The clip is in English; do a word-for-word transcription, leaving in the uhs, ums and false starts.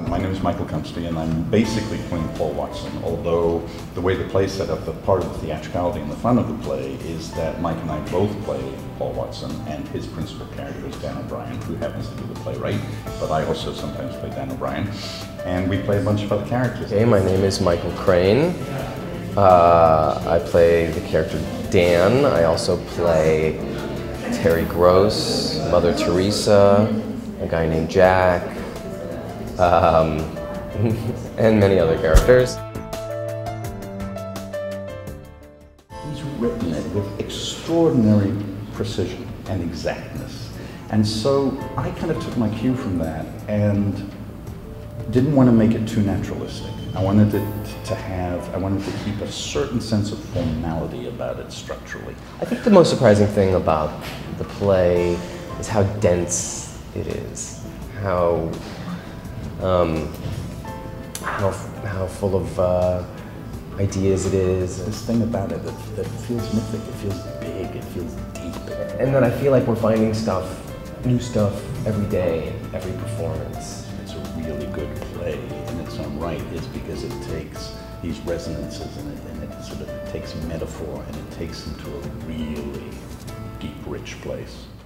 my name is Michael Cumpsty, and I'm basically playing Paul Watson, although the way the play's set up, the part of the theatricality and the fun of the play is that Mike and I both play Paul Watson, and his principal character is Dan O'Brien, who happens to be the playwright, but I also sometimes play Dan O'Brien, and we play a bunch of other characters. Hey, my name is Michael Crane. Uh, I play the character Dan. I also play Terry Gross, Mother Teresa, a guy named Jack, um, and many other characters. He's written it with extraordinary precision and exactness. And so I kind of took my cue from that and didn't want to make it too naturalistic. I wanted it to have, I wanted to keep a certain sense of formality about it structurally. I think the most surprising thing about the play is how dense it is, how um, how how full of uh, ideas it is. This thing about it that, that feels mythic, it feels big, it feels deep. And then I feel like we're finding stuff, new stuff, every day, every performance. It's a really good play in its own right is because it takes these resonances and it, and it sort of takes metaphor and it takes them to a really deep, rich place.